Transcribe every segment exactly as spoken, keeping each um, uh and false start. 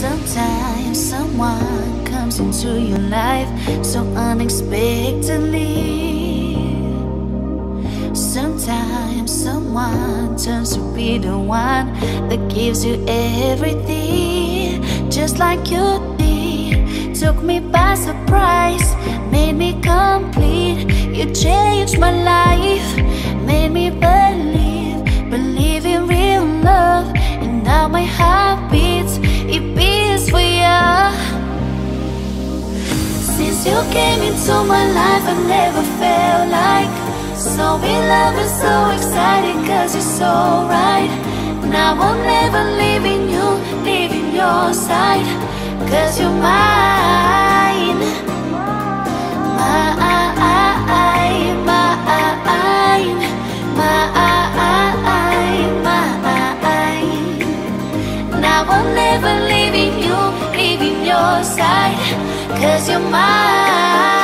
Sometimes someone comes into your life so unexpectedly. Sometimes someone turns to be the one that gives you everything, just like you did. Took me by surprise, made me complete. You changed my life, made me believe, believe in real love. And now my heart beats, it beats for you. Since you came into my life, I never felt like so in love and so excited, cause you're so right. Now I'll never leaving you, leaving your side, cause you're mine. Mine, mine, mine, mine. Now I'll never leaving you, leaving your side, cause you're mine.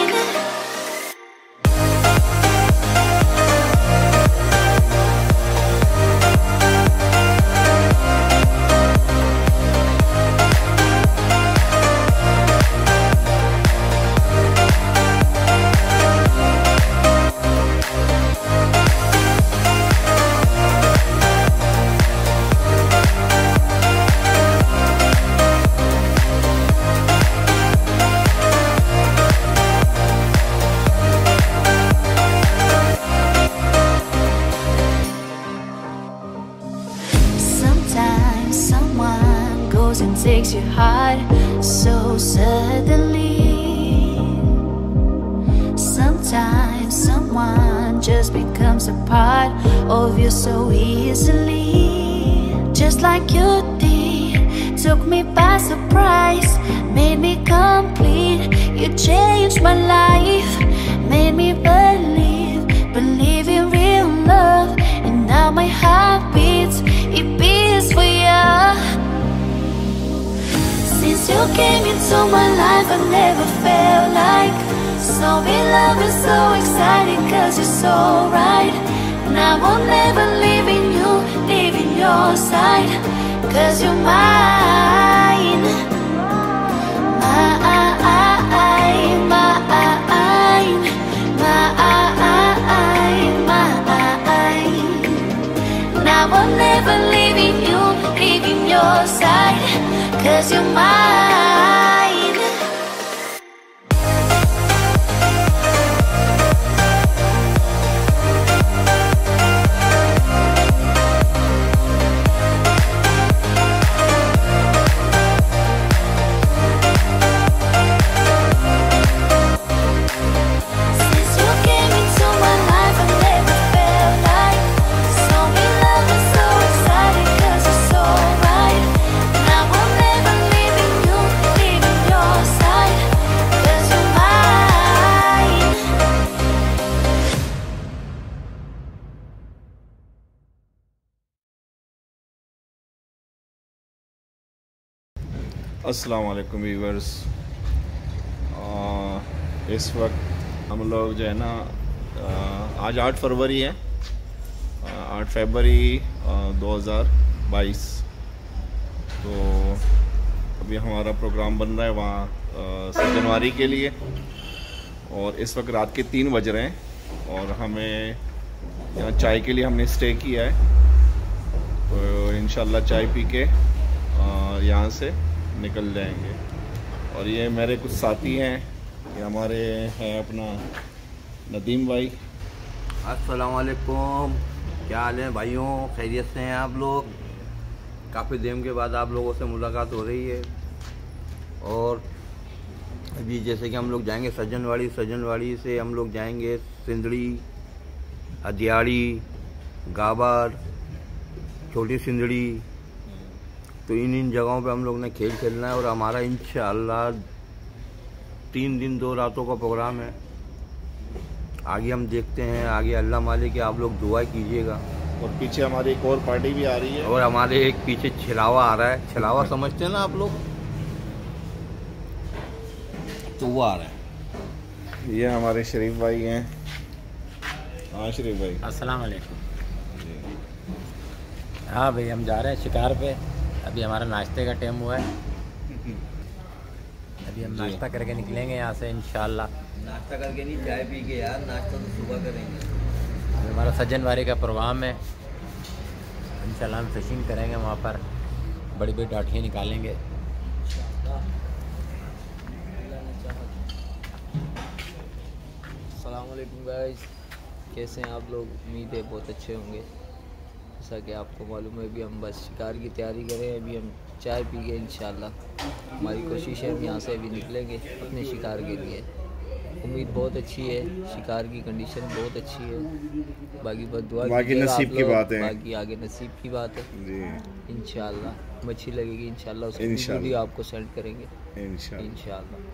And takes your heart so suddenly. Sometimes someone just becomes a part of you so easily, just like you did. Took me by surprise, made me complete. You changed my life, made me believe, believe in real love. And now my heart beats, it beats for you. Since you came into my life, I never felt like so in love and so excited, cause you're so right. Now I'll never leaving you, leaving your side, cause you're mine. Mine, mine, mine, mine. Now I'll never leaving you, leaving your side, cause you're mine. अस्सलाम वालेकुम viewers. इस वक्त हम लोग जो है ना, आज आठ फरवरी है, आठ फरवरी दो हज़ार बाईस। तो अभी हमारा प्रोग्राम बन रहा है वहाँ जनवरी के लिए, और इस वक्त रात के तीन बज रहे हैं और हमें यहाँ चाय के लिए हमने स्टे किया है। तो इंशाल्लाह चाय पी के यहाँ से निकल जाएंगे। और ये मेरे कुछ साथी हैं, ये हमारे हैं अपना नदीम भाई। अस्सलाम वालेकुम, क्या हाल है भाइयों, खैरियत से हैं आप लोग? काफ़ी दिन के बाद आप लोगों से मुलाकात हो रही है। और अभी जैसे कि हम लोग जाएंगे सज्जनवाड़ी, सज्जनवाड़ी से हम लोग जाएंगे सिंदड़ी, हदियाड़ी, गाबर, छोटी सिंदड़ी। तो इन इन जगहों पे हम लोग ने खेल खेलना है और हमारा इंशाअल्लाह तीन दिन दो रातों का प्रोग्राम है। आगे हम देखते हैं, आगे अल्लाह मालिक, आप लोग दुआ कीजिएगा। और पीछे हमारी एक और पार्टी भी आ रही है, और हमारे एक पीछे छिलावा आ रहा है। छिलावा समझते हैं ना आप लोग? तो वो आ रहा है। ये हमारे शरीफ भाई हैं। हाँ शरीफ भाई, अस्सलाम वालेकुम। हाँ भाई, हम जा रहे हैं शिकार पे। अभी हमारा नाश्ते का टाइम हुआ है अभी हम नाश्ता करके निकलेंगे यहाँ से इंशाल्लाह। नाश्ता करके नहीं, चाय पी के यार, नाश्ता तो सुबह करेंगे। हमारा सज्जनवारी का प्रोग्राम है, इंशाल्लाह हम फिशिंग करेंगे वहाँ पर, बड़ी बड़ी डाठियाँ निकालेंगे। अस्सलाम वालेकुम गाइस, कैसे हैं आप लोग? उम्मीद है बहुत अच्छे होंगे। जैसा कि आपको मालूम है अभी हम बस शिकार की तैयारी करें, अभी हम चाय पी के इंशाल्लाह हमारी कोशिश है हम यहाँ से अभी निकलेंगे अपने शिकार के लिए। उम्मीद बहुत अच्छी है, शिकार की कंडीशन बहुत अच्छी है। बाकी बस दुआ बाकी नसीब की बात है, बाकी आगे नसीब की बात है जी। इंशाल्लाह मच्छी लगेगी इंशाल्लाह, उसकी वीडियो आपको सेंड करेंगे इंशाल्लाह इंशाल्लाह।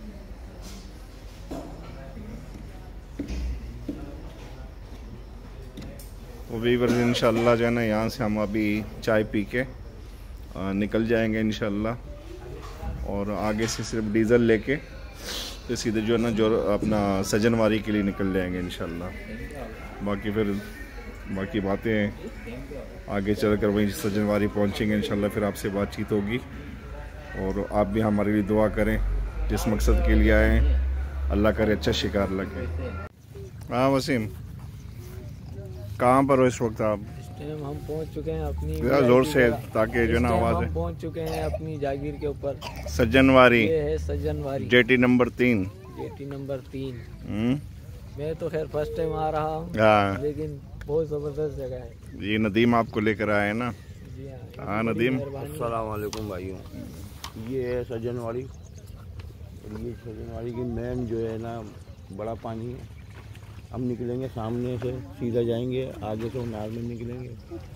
तो वीवर इंशाल्लाह जो है ना, यहाँ से हम अभी चाय पी के आ, निकल जाएंगे इंशाल्लाह, और आगे से सिर्फ डीज़ल लेके तो सीधे जो है ना जो अपना सजनवारी के लिए निकल जाएंगे इंशाल्लाह। बाकी फिर बाकी बातें आगे चलकर वहीं सजनवारी पहुँचेंगे इंशाल्लाह, फिर आपसे बातचीत होगी। और आप भी हमारे लिए दुआ करें, जिस मकसद के लिए आए हैं अल्लाह करे अच्छा शिकार लगे। हाँ वसीम, कहाँ पर हो इस वक्त आप? इस टाइम हम पहुंच चुके हैं अपनी जोर से, ताकि जो ना आवाज़ है। पहुंच चुके हैं अपनी जागीर के ऊपर, सज्जनवारी। ये है सज्जनवारी, जेटी नंबर तीन। जेटी नंबर तीन। हम्म, मैं तो खैर फर्स्ट टाइम आ रहा हूँ, हाँ, लेकिन बहुत ज़बरदस्त जगह है। ये नदीम आपको लेकर आए हैं ना? जी हाँ। हाँ नदीम, अस्सलाम वालेकुम भाइयों, ये है सज्जनवारी, और ये सज्जनवारी की मेन जो है ना बड़ा पानी है। हम निकलेंगे सामने से, सीधा जाएंगे, आगे से उनार में निकलेंगे।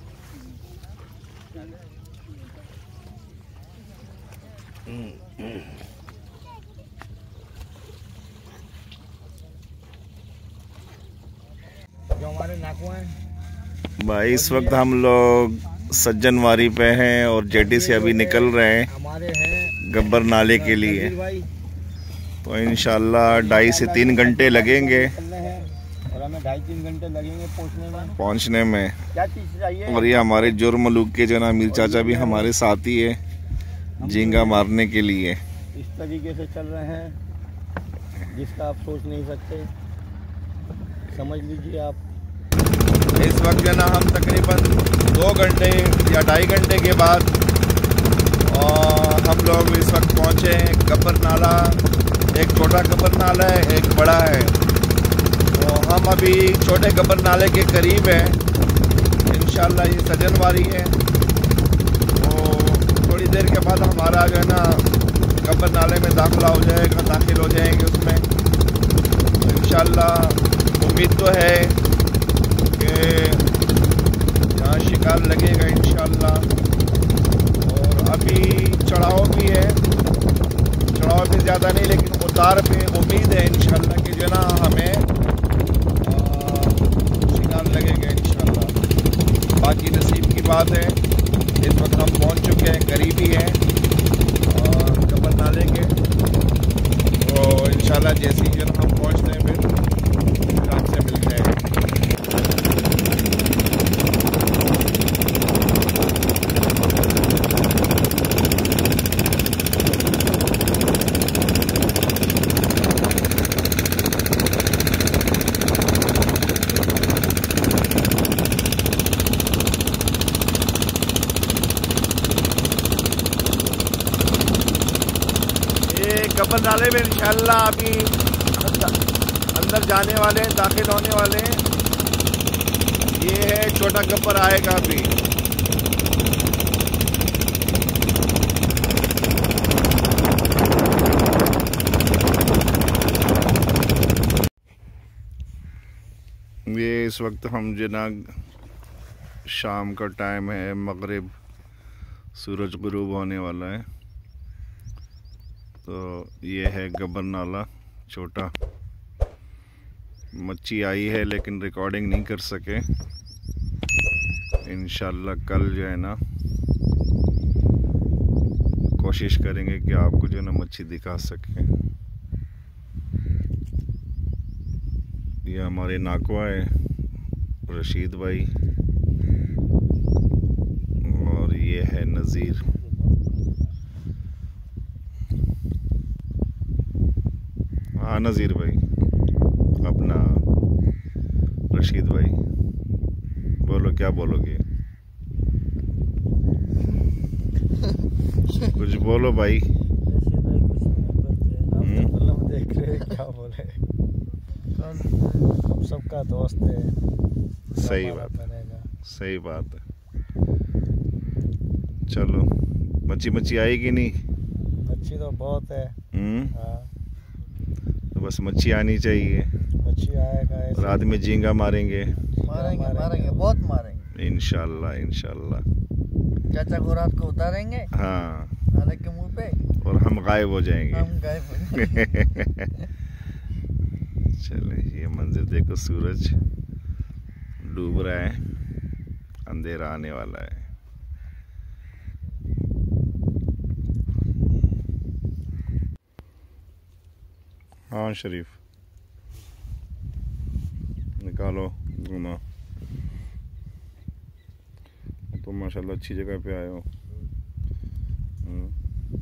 जो हमारे नाकुआ हैं भाई, इस वक्त हम लोग सज्जनवारी पे हैं और जेटी से अभी निकल रहे हैं हमारे हैं गब्बर नाले के लिए। तो इंशाल्लाह ढाई से तीन घंटे लगेंगे और हमें ढाई तीन घंटे लगेंगे पहुंचने में पहुंचने में क्या चीज़ चाहिए। और ये हमारे जुर्म मलूक के जो ना मीर चाचा भी हमारे साथ ही है झींगा मारने के लिए। इस तरीके से चल रहे हैं जिसका आप सोच नहीं सकते, समझ लीजिए आप। इस वक्त जो ना हम तकरीबन दो घंटे या ढाई घंटे के बाद और हम लोग इस वक्त पहुँचे हैं गब्बर नाला। एक छोटा गब्बर नाला है, एक बड़ा है। तो हम अभी छोटे गब्बर नाले के करीब हैं इंशाल्लाह। ये सजनवारी है, तो थोड़ी देर के बाद हमारा जो है ना गब्बर नाले में दाखिला हो जाएगा, दाखिल हो जाएंगे उसमें इंशाल्लाह। उम्मीद तो है कि यहाँ शिकार लगेगा इंशाल्लाह। और अभी चढ़ाव भी है, चढ़ाव भी ज़्यादा नहीं, लेकिन उतार पे उम्मीद है इंशाल्लाह कि जो ना हमें शिकार लगेगा इंशाल्लाह। बाकी नसीब की बात है। इस वक्त हम पहुँच चुके हैं, करीबी हैं और गब्बर नाले के। तो इंशाल्लाह जैसे ही जो ना हम पहुँचते हैं फिर आपसे मिलते हैं। गब्बर नाले में इंशाल्लाह अभी अंदर जाने वाले हैं, दाखिल होने वाले हैं। ये है छोटा गब्बर आएगा अभी। ये इस वक्त हम जना शाम का टाइम है, मगरिब, सूरज गुरूब होने वाला है। तो ये है गब्बर नाला छोटा। मच्छी आई है लेकिन रिकॉर्डिंग नहीं कर सके। इंशाल्लाह कल जो है ना कोशिश करेंगे कि आपको जो है ना मच्छी दिखा सके। ये हमारे नाकवा है रशीद भाई, और ये है नज़ीर। हाँ नज़ीर भाई, अपना रशीद भाई, बोलो क्या बोलोगे? कुछ बोलो भाई। रशीद भाई कुछ नहीं बोलते, आप तो फिल्म देख रहे हैं, क्या बोले। हम सबका दोस्त है। सही बात है, सही बात है। चलो, मच्छी मच्छी आएगी नहीं? मच्छी तो बहुत है। हम्म, हाँ, तो बस मच्छी आनी चाहिए। मच्छी आएगा ऐसे। रात में झींगा मारेंगे, मारेंगे मारेंगे बहुत मारेंगे इंशाल्लाह इंशाल्लाह। चाचा को रात को उतारेंगे हाँ, नाले के मुंह पे, और हम गायब हो जाएंगे। हम गायब हो जाएंगे। चले, ये मंजर देखो, सूरज डूब रहा है, अंधेरा आने वाला है। हाँ शरीफ, निकालो घुमा। तो माशाल्लाह अच्छी जगह पे आए हो। हम्म।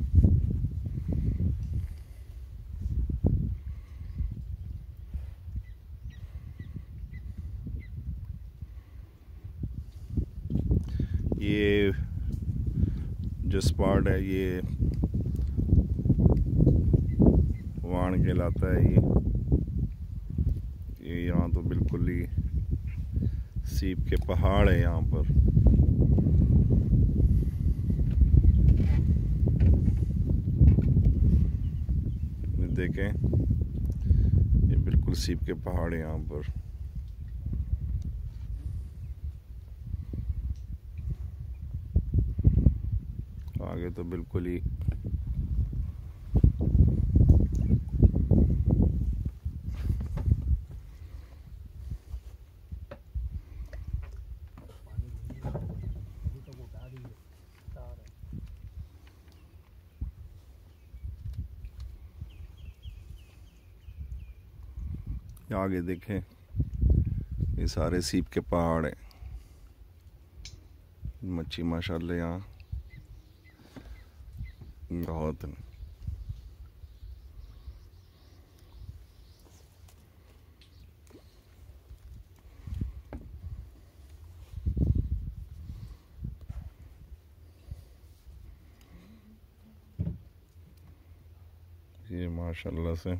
ये जो स्पॉट है ये वाण कहलाता है। ये ये यहाँ तो बिल्कुल ही सीप के पहाड़ है यहाँ पर। देखें, ये बिल्कुल सीप के पहाड़ है यहाँ पर। आगे तो बिल्कुल ही आगे देखें, ये सारे सीप के पहाड़ हैं। मच्छी माशाल्लाह यहाँ बहुत है। ये माशाल्लाह से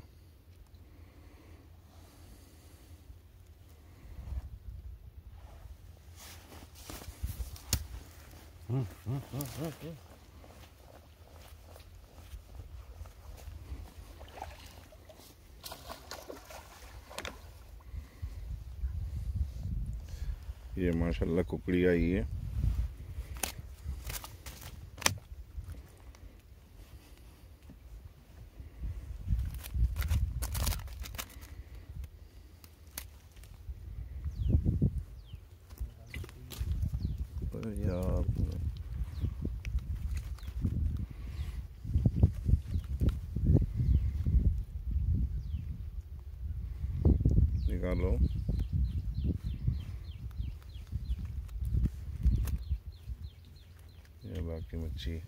ये माशाल्लाह कुकड़ी आई है। यार निकालो। ये बाकी मच्छी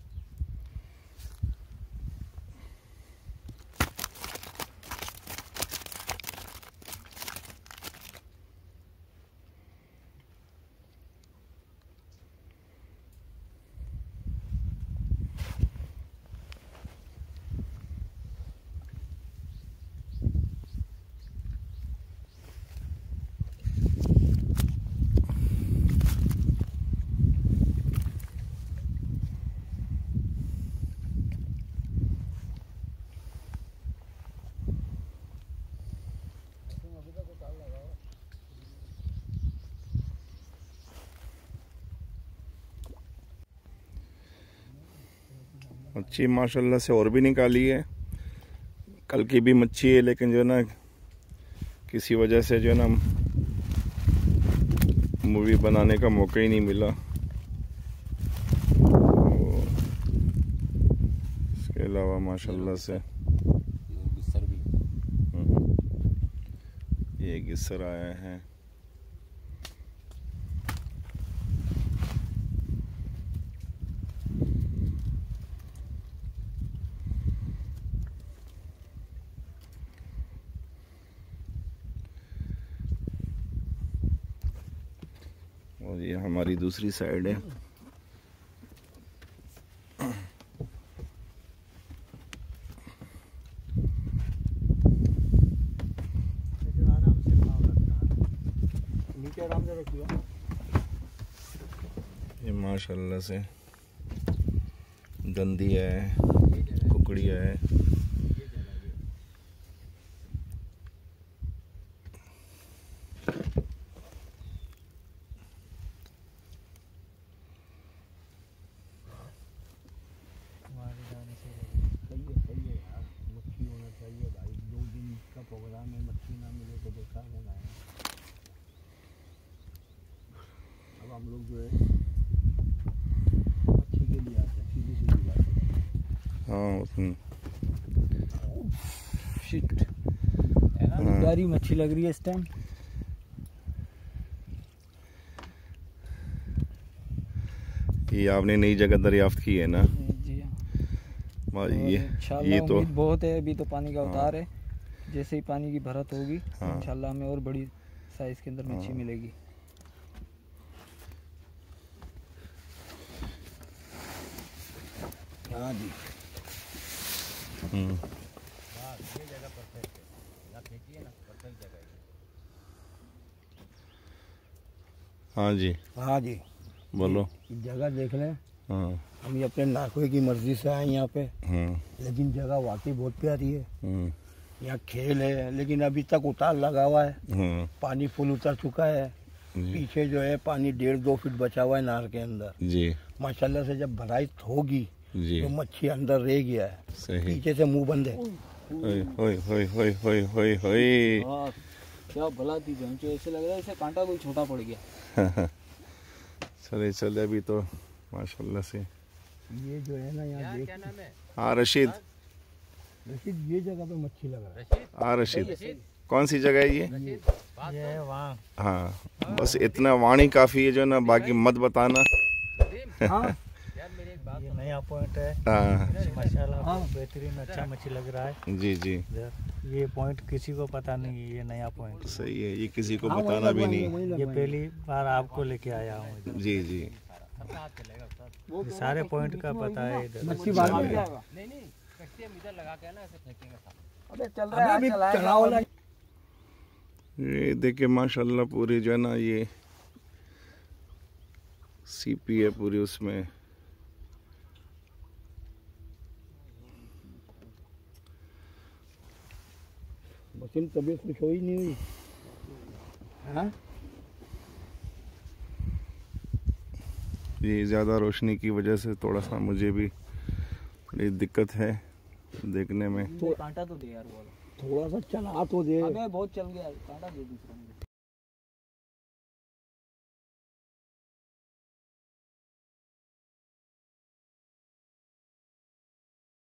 मच्छी माशाल्लाह से और भी निकाली है। कल की भी मच्छी है, लेकिन जो है ना किसी वजह से जो है ना मूवी बनाने का मौका ही नहीं मिला। इसके अलावा माशाल्लाह से गिस्सर भी, ये गिस्सर आया है। हमारी दूसरी साइड है। नीचे आराम से रखिए। ये माशाल्लाह से गंदी है, कुकड़िया है। प्रोग्राम में मच्छी ना मिले तो बेकार है ना। अब हम लोग जो है मच्छी के लिए आते हैं, सीधी सीधी बात है। हाँ शिट है ना, प्यारी मच्छी लग रही है इस टाइम। ये आपने नई जगह दरियाफ्त की है ना? जी हाँ। ये ये तो बहुत है, अभी तो पानी का हाँ। उतार है। जैसे ही पानी की भरत होगी हाँ। इंशाल्लाह हमें और बड़ी साइज के अंदर मच्छी हाँ। मिलेगी। हाँ जी। हम्म ये जगह परफेक्ट है, यहाँ फेंकिए ना, परफेक्ट जगह है। हाँ जी, हाँ जी बोलो। जगह देख लें। हाँ हम ये अपने नाकों की मर्जी से आए यहाँ पे, हाँ लेकिन जगह वाकई बहुत प्यारी है। हाँ यहाँ खेल है, लेकिन अभी तक उतार लगा हुआ है। हाँ पानी फुल उतर चुका है। जी पीछे जो है पानी डेढ़ दो फीट बचा हुआ है नहर के अंदर। जी माशाल्लाह से जब भराई होगी जी तो मच्छी अंदर रह गया है। सही। पीछे से मुंह बंद है। होय होय होय होय होय होय होय। क्या भला थी भैंसो, ऐसे लग रहा है ऐसे कांटा कोई छोटा पड़ गया। चले चले अभी तो माशाल्लाह से। ये जो है ना यहाँ देख, क्या नाम है? हाँ रशीद, रशीद ये जगह पे मच्छी लग रहा है। हाँ रशीद, कौन सी जगह है ये? ये वहाँ। हाँ बस इतना वाणी काफ़ी है जो ना, बाकी मत बताना। हाँ ये नया पॉइंट है हाँ माशाल्लाह, बेहतरीन अच्छा मच्छी लग रहा है। जी जी ये पॉइंट किसी को पता नहीं है, ये नया पॉइंट। सही है, ये किसी को बताना भी नहीं। ये पहली बार आपको लेके आया हूँ इधर। जी जी ये सारे पॉइंट का पता है इधर। मच्छी बाद में जाएगा। नहीं नहीं, कट्टी हम इधर लगा के ना ऐसे फेंकेंगे साथ। अबे चल रहा है, अभी चढ़ा वाला। ये देखिए माशाल्लाह पूरी जो है ना, ये सीपी है पूरी उसमें। मशीन तबीयत कुछ हो ही नहीं हुई। हाँ ये ज़्यादा रोशनी की वजह से थोड़ा सा मुझे भी बड़ी दिक्कत है देखने में। तो कांटा तो दे यार, वो थोड़ा सा चला तो दे। अबे बहुत चल गया, कांटा दे दूसरा।